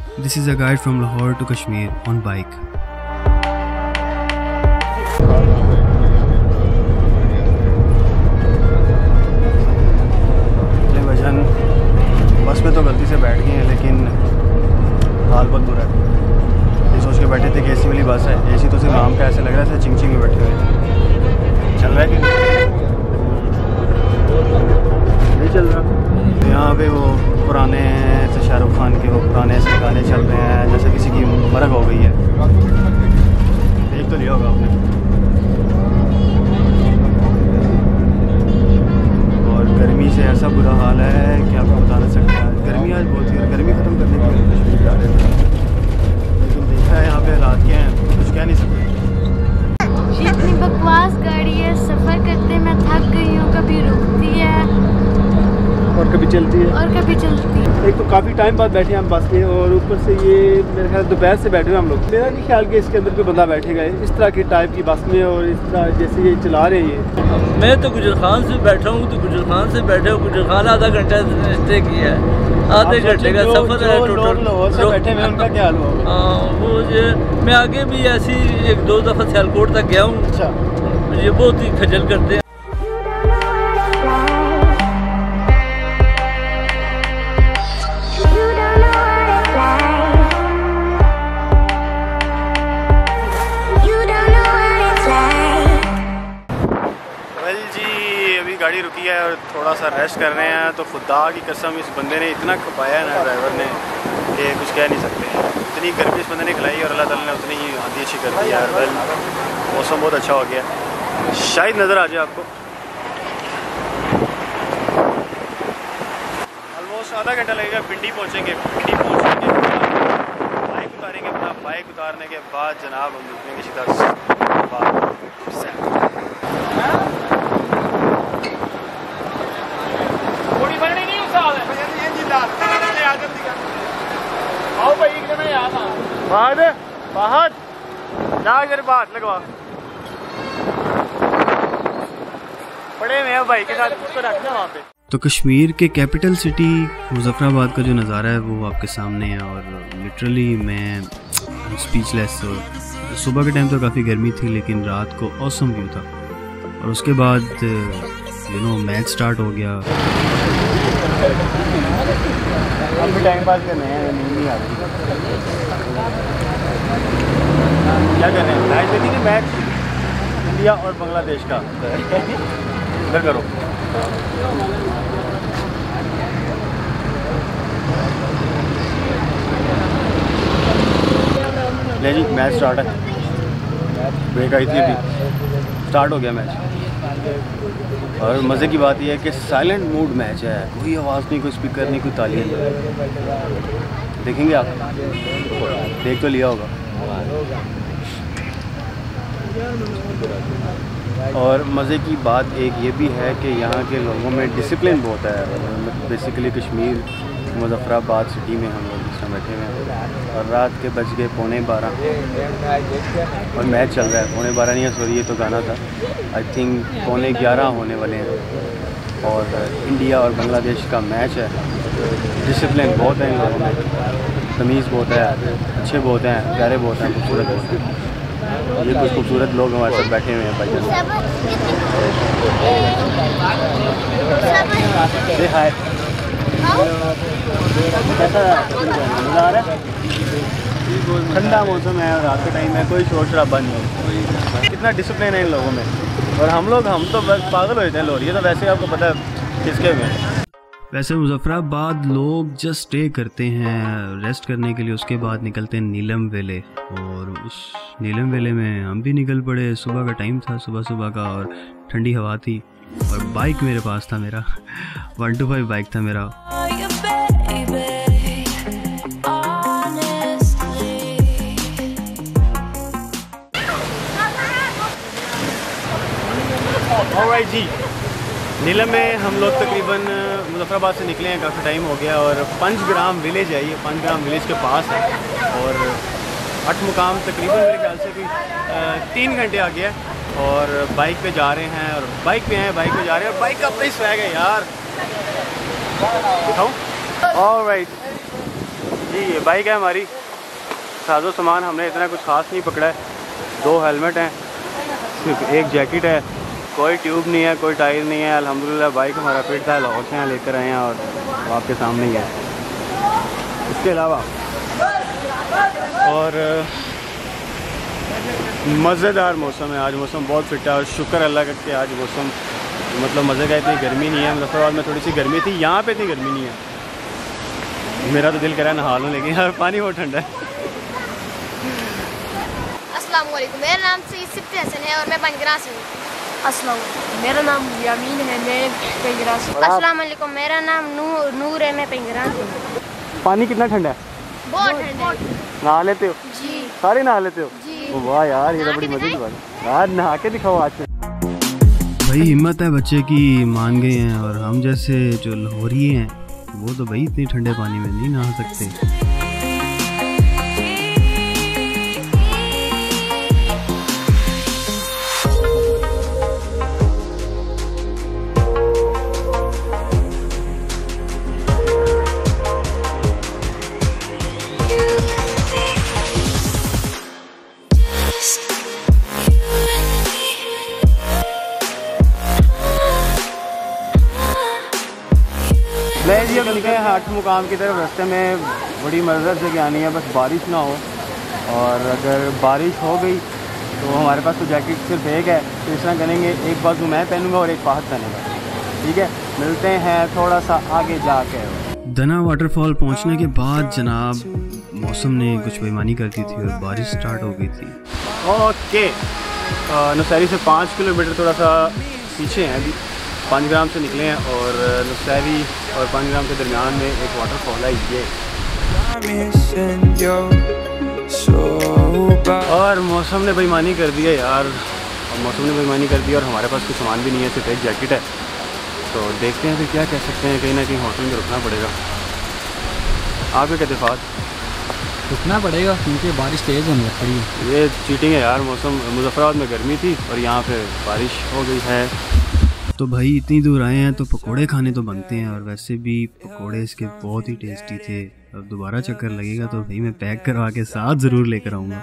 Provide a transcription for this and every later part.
This is a guide from Lahore to Kashmir on bike. बस में तो गलती से बैठ गए हैं, लेकिन हाल बहुत बुरा है। ये सोच के बैठे थे कि एसी वाली बस है। एसी तो सिर्फ नाम का ऐसे लग रहा है चिंग चिंग में बैठे हुए हैं। चल रहा है कि नहीं चल रहा। यहाँ पे वो पुराने से शाहरुख खान के वो पुराने ऐसे गाने चल रहे हैं जैसे किसी की मरग हो गई है। देख तो लिया होगा आपने। और गर्मी से ऐसा बुरा हाल है कि आपको बता नहीं सकता। गर्मी आज बहुत ही, गर्मी ख़त्म करने के लिए कश्मीर जा रहे थे, लेकिन देखा है यहाँ पे हालात क्या हैं, कुछ कह नहीं सकते। इतनी बकवास गाड़ी है, सफ़र करते मैं थक गई हूँ। कभी रुकती है और कभी चलती है एक तो काफ़ी टाइम बाद बैठे हम बस में, और ऊपर से ये मेरे ख्याल दोपहर से बैठे हुए हम लोग। मेरा नहीं ख्याल कि इसके अंदर कोई बंदा बैठेगा इस तरह की टाइप की बस में, और इस तरह जैसे ये चला रहे हैं। मैं तो गुजर खान से बैठा हूँ, तो गुजर खान से बैठे हो। गुजर खान आधा घंटा स्टे किया है, आधे घंटे का सफ़र है टोटल। बैठे हुए उनका क्या हाल हुआ? वो मैं आगे भी ऐसी 1-2 दफ़ा सियालकोट तक गया हूँ। अच्छा, मुझे बहुत ही खजल करते हैं। गाड़ी रुकी है और थोड़ा सा रेस्ट कर रहे हैं, तो खुदा की कसम इस बंदे ने इतना खपाया है ना ड्राइवर ने कि कुछ कह नहीं सकते। इतनी गर्मी इस बंदे ने खिलाई और अल्लाह ताला ने उतनी ही आंधी अच्छी कर दी यार। वेल, मौसम बहुत अच्छा हो गया, शायद नज़र आ जाए आपको। ऑलमोस्ट आधा घंटा लगेगा, पिंडी पहुँचेंगे। पिंडी पहुँचेंगे बाइक उतारेंगे, अपना बाइक उतारने के बाद जनाब हम निकलेंगे सीधा। बाहर बात लगवा पड़े में भाई के साथ उसको रखना वहाँ पे। तो कश्मीर के कैपिटल सिटी मुजफ्फराबाद का जो नज़ारा है वो आपके सामने है, और लिटरली मैं स्पीचलेस। सुबह के टाइम तो काफ़ी गर्मी थी, लेकिन रात को ऑसम व्यू था। और उसके बाद मैच स्टार्ट हो गया। अब भी टाइम पास करने हैं, नींद नहीं आ रही। क्या करने हैं? मैच देखेंगे, मैच इंडिया और बांग्लादेश का। इधर करो। ले जी, मैच स्टार्ट है। ब्रेक आई थी अभी, स्टार्ट हो गया मैच। और मज़े की बात यह है कि साइलेंट मूड मैच है, कोई आवाज़ नहीं, कोई स्पीकर नहीं, कोई ताली नहीं। देखेंगे आप, देख तो लिया होगा। और मज़े की बात एक ये भी है कि यहाँ के लोगों में डिसिप्लिन बहुत है। बेसिकली कश्मीर मुजफ्फराबाद सिटी में हम लोग इस समय बैठे हुए हैं, और रात के बज गए 11:15 और मैच चल रहा है। 11:15 नहीं है, सॉरी, ये तो गाना था। आई थिंक 11:15 होने वाले हैं, और इंडिया और बांग्लादेश का मैच है। डिसिप्लिन बहुत है इन लोगों में, तमीज़ बहुत है, अच्छे बहुत हैं, प्यारे बहुत हैं, खूबसूरत बहुत हैं। ये कुछ खूबसूरत लोग हमारे साथ बैठे हुए हैं भाई। हाय, कैसा मज़ा आ रहा है? ठंडा मौसम है, रात का टाइम है, कोई शोर शराबा नहीं है। कितना डिसिप्लिन है इन लोगों में। और हम तो बस पागल हो जाते हैं लोग। ये तो वैसे आपको पता है किसके में। वैसे मुजफ्फराबाद लोग जस्ट स्टे करते हैं रेस्ट करने के लिए, उसके बाद निकलते हैं नीलम वेले। और उस नीलम वेले में हम भी निकल पड़े। सुबह का टाइम था, सुबह का, और ठंडी हवा थी, और बाइक मेरे पास था, मेरा 125 बाइक था मेरा। ऑलराइट जी, नीलम में हम लोग तकरीबन मुजफ्फराबाद से निकले हैं, काफ़ी टाइम हो गया। और पंचग्राम विलेज है, ये पंचग्राम विलेज के पास है। और 8 मुकाम तकरीबन मेरे ख्याल से कोई 3 घंटे आ गया। और बाइक पे जा रहे हैं, और बाइक पे जा रहे हैं, और बाइक का अपना ही स्वैग है यार। दिखाऊं? ऑलराइट, जी ये बाइक है हमारी, साजो सामान हमने इतना कुछ ख़ास नहीं पकड़ा है। 2 हेलमेट हैं, सिर्फ एक जैकेट है, कोई ट्यूब नहीं है, कोई टायर नहीं है। अल्हम्दुलिल्लाह बाइक हमारा फिट था, लाहौर से यहाँ लेकर आए हैं और वो आपके सामने ही है। इसके अलावा और मज़ेदार मौसम है आज, मौसम बहुत फिट है और शुक्र अल्लाह का कि आज मौसम मतलब मज़े का, इतनी गर्मी नहीं है। मुजफ्फराबाद में थोड़ी सी गर्मी थी, यहाँ पे इतनी गर्मी नहीं है। मेरा तो दिल कर रहा है नहा लूँ, लेकिन यार पानी बहुत ठंडा है। अस्सलाम वालेकुम, मेरा नाम सिफ्त हसन है और मैं पंजगरा से हूँ। अस्सलाम, मेरा नाम यामीन है, मैं पंजगरा से। अस्सलाम वालेकुम, मेरा नाम नूर है, मैं पंजगरा से हूँ। पानी कितना ठंडा है? बहुत ठंडा है। नहा लेते हो? जी। सारे नहा लेते हो? जी। वाह यार, ये तो बड़ी मजे की बात है यार, नहा के दिखाओ आज से। भाई हिम्मत है बच्चे की, मान गए हैं। और हम जैसे जो लाहौरी हैं वो तो भाई इतनी ठंडे पानी में नहीं नहा सकते। मैं जी अब निकले हैं 8 मुकाम की तरफ। रास्ते में बड़ी मज़्ज़त से आनी है, बस बारिश ना हो। और अगर बारिश हो गई तो हमारे पास तो जैकेट सिर्फ एक है, तो इस तरह करेंगे, एक बाजू मैं पहनूंगा और एक फाहद पहनेगा, ठीक है। मिलते हैं थोड़ा सा आगे जाके। दना वाटरफॉल पहुंचने के बाद जनाब मौसम ने कुछ बेईमानी कर दी थी और बारिश स्टार्ट हो गई थी। ओके, नुसैरी से 5 किलोमीटर थोड़ा सा पीछे हैं अभी। 5 ग्राम से निकले हैं और नुसैरी और 5 ग्राम के दरमियान में एक वाटरफॉल है ये। और मौसम ने बेईमानी कर दी है यार, मौसम ने बेईमानी कर दी और हमारे पास कोई सामान भी नहीं है, सिर्फ एक जैकेट है। तो देखते हैं फिर क्या कह सकते हैं, कहीं ना कहीं होटल में रुकना पड़ेगा। आप क्या कहते हैं? रुकना पड़ेगा क्योंकि बारिश तेज़ होने लग रही है। ये चीटिंग है यार, मौसम मुजफ्फराबाद में गर्मी थी और यहाँ पे बारिश हो गई है। तो भाई इतनी दूर आए हैं तो पकोड़े खाने तो बनते हैं, और वैसे भी पकोड़े इसके बहुत ही टेस्टी थे। अब दोबारा चक्कर लगेगा तो भाई मैं पैक करवा के साथ ज़रूर लेकर आऊँगा।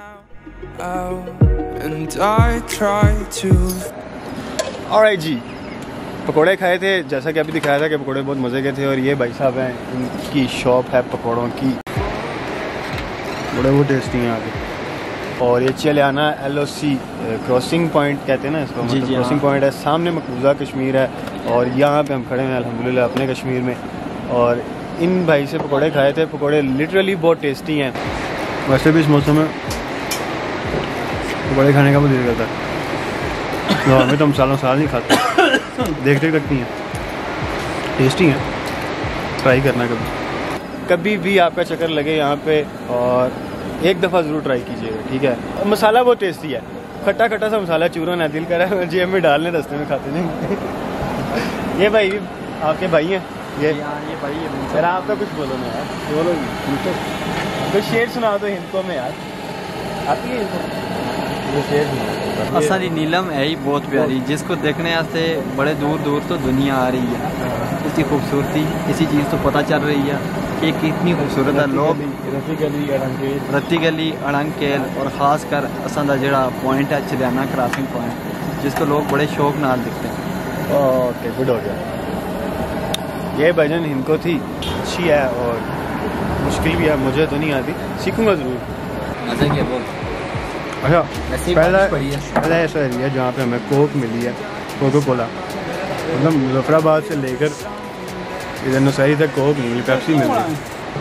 ऑलराइट जी, पकोड़े खाए थे, जैसा कि अभी दिखाया था कि पकोड़े बहुत मज़े के थे। और ये भाई साहब हैं, इनकी शॉप है पकोड़ों की, बड़े वो टेस्टी हैं यहाँ पे। और ये चलियाना LOC क्रॉसिंग पॉइंट कहते हैं ना इसको, मतलब क्रॉसिंग पॉइंट है, सामने मकबूजा कश्मीर है और यहाँ पे हम खड़े हैं अल्हम्दुलिल्लाह अपने कश्मीर में। और इन भाई से पकोड़े खाए थे, पकोड़े लिटरली बहुत टेस्टी हैं। वैसे भी इस मौसम में पकोड़े खाने का बहुत दिल करता है, तो हमें तो मसाला साल नहीं खाते, देखते लगती हैं, टेस्टी हैं, ट्राई करना कभी भी आपका चक्कर लगे यहाँ पे, और एक दफ़ा ज़रूर ट्राई कीजिएगा, ठीक है। मसाला बहुत टेस्टी है, खट्टा खट्टा सा मसाला, चूरन है, दिल कर रहा है जेब में डालने, रास्ते में खाते नहीं। ये भाई आपके भाई हैं ये भाई है सर, आप तो कुछ बोलो ना यार, बोलो तो शेर सुना दो हिंदू में यार, आती है वो शेर सुना। असा दी नीलम है ही बहुत प्यारी, जिसको देखने वास्ते बड़े दूर दूर तो दुनिया आ रही है। इसकी खूबसूरती इसी चीज़ तो पता चल रही है कि कितनी खूबसूरत है। लोग रत्ती गली अड़ंकेल और ख़ास कर असां दा जेड़ा पॉइंट है चलियाना क्रॉसिंग पॉइंट, जिसको लोग बड़े शौक नाल दिखते हैं। ओके, गुड हो गया। ये भजन हिंदको थी, अच्छी है और मुश्किल भी है, मुझे तो नहीं आती, सीखूंगा ज़रूर। अच्छा, पहला ऐसा एरिया जहाँ पे हमें कोक मिली है, कोको कोला, मतलब मुजफ्फराबाद से लेकर इधर नुसैरी तक कोक नहीं मिली, पेप्सी मिल रही।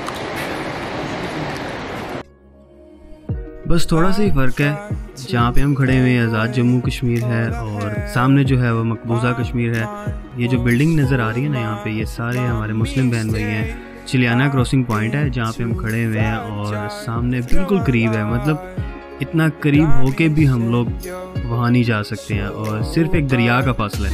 बस थोड़ा सा ही फ़र्क है, जहाँ पे हम खड़े हुए हैं आज़ाद जम्मू कश्मीर है और सामने जो है वो मकबूजा कश्मीर है। ये जो बिल्डिंग नज़र आ रही है ना यहाँ पे, ये सारे हमारे मुस्लिम बहन भाई हैं। चिलियाना क्रॉसिंग पॉइंट है जहाँ पे हम खड़े हुए हैं और सामने बिल्कुल करीब है, मतलब इतना करीब होके भी हम लोग वहाँ नहीं जा सकते हैं और सिर्फ एक दरिया का फासला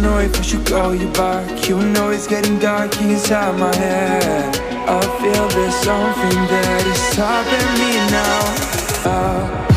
है।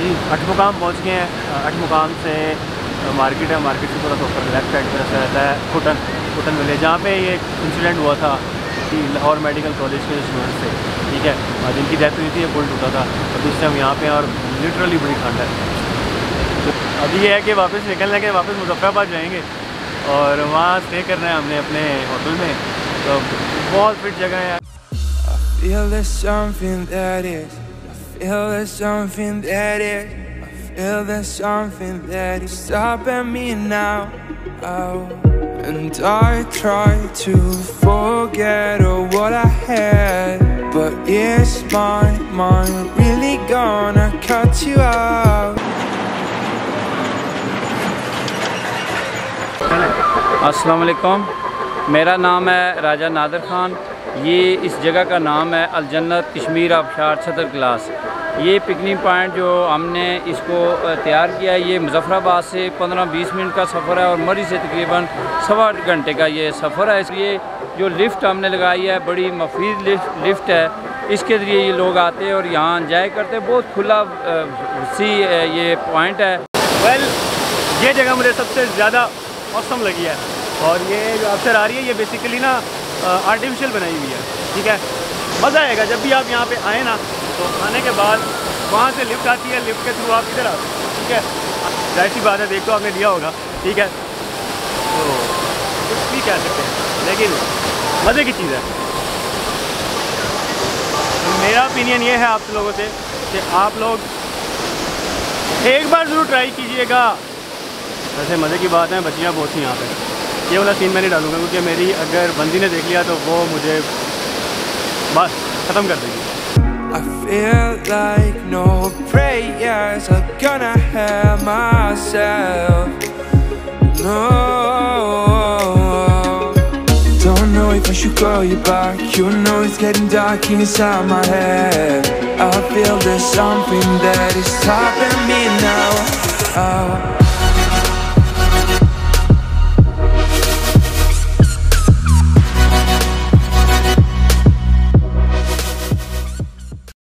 जी अठमुकाम पहुँच गए हैं। अठमुकाम से मार्केट है, मार्केट से थोड़ा सा ऊपर लेफ्ट साइड पर रहता है कुटन विलेज, जहाँ पे ये इंसिडेंट हुआ था कि लाहौर मेडिकल कॉलेज के स्टूडेंट से, ठीक है, और जिनकी डेथ हुई थी, ये पुल टूटा था। और इस टाइम यहाँ पे और लिटरली बड़ी ठंड है। तो अभी ये है कि वापस निकलने के वापस मुजफ्फराबाद जाएंगे और वहाँ स्टे करना है हमने अपने होटल में। तो बहुत फिट जगह है। Feel there's something that is, I feel there's something that is, I feel there's something that is stopping me now. Oh, and I try to forget all what I had, but is my mind really gonna cut you out? अस्सलाम वालेकुम, मेरा नाम है राजा नादर खान। ये इस जगह का नाम है अल-जन्नत कश्मीर आबशार सदर क्लास। ये पिकनिक पॉइंट जो हमने इसको तैयार किया है, ये मुजफ्फराबाद से 15-20 मिनट का सफ़र है और मरी से तकरीबन 1.25 घंटे का ये सफ़र है। इसलिए जो लिफ्ट हमने लगाई है बड़ी मफीद लिफ्ट है, इसके ज़रिए ये लोग आते हैं और यहाँ एंजॉय करते हैं। बहुत खुला सी ये पॉइंट है। वेल, ये जगह मुझे सबसे ज़्यादा औसम लगी है और ये जो अफसर आ रही है ये बेसिकली ना आर्टिफिशियल बनाई हुई है, ठीक है। मज़ा आएगा जब भी आप यहाँ पे आए ना, तो आने के बाद वहाँ से लिफ्ट आती है, लिफ्ट के थ्रू आप इधर आते हैं, ठीक है। जाहिर सी बात है, देख तो आपने लिया होगा, ठीक है, तो कुछ भी कह सकते हैं, लेकिन मज़े की चीज़ है। तो मेरा ओपिनियन ये है आप लोगों से कि आप लोग एक बार ज़रूर ट्राई कीजिएगा। वैसे मज़े की बात है, बच्चियाँ बहुत थी यहाँ पे। ये वाला सीन मैं नहीं डालूंगा क्योंकि मेरी अगर बंदी ने देख लिया तो वो मुझे बस ख़त्म कर देगी। I feel like no prayers are gonna help myself. No, don't know if I should call you back. You know it's getting dark inside my head. I feel there's something that is stopping me now.